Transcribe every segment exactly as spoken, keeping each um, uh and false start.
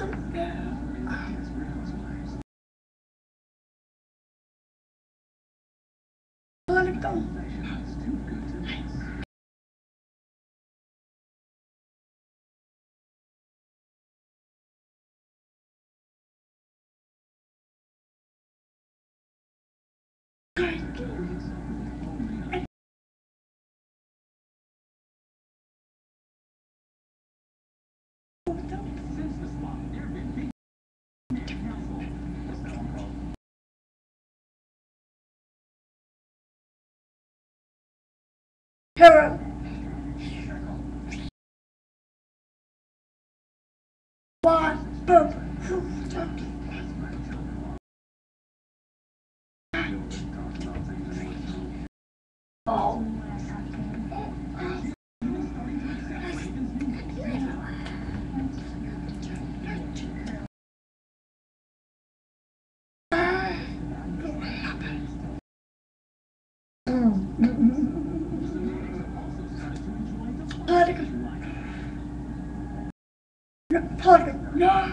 Let it go. Hello. One, two, oh. Particle. Particle. No.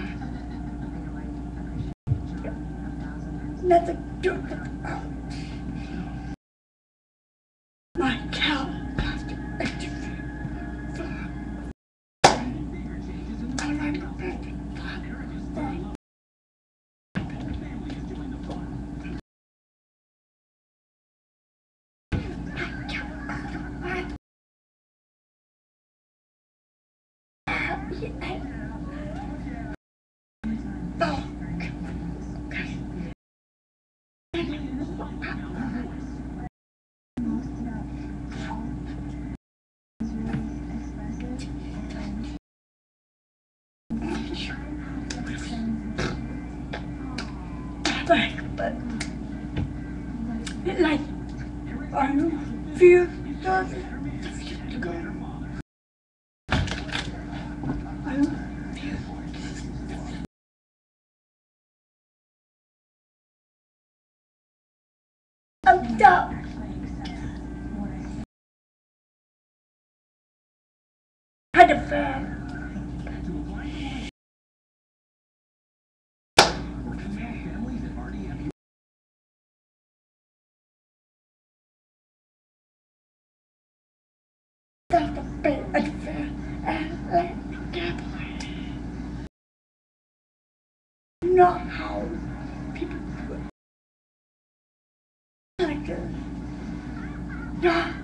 Nothing. Do it. My cow. Plastic. I like it. But it like I feel something. I'm done. Had a fan. That's a bit unfair and let gambling. Not how people do it. Like this. Not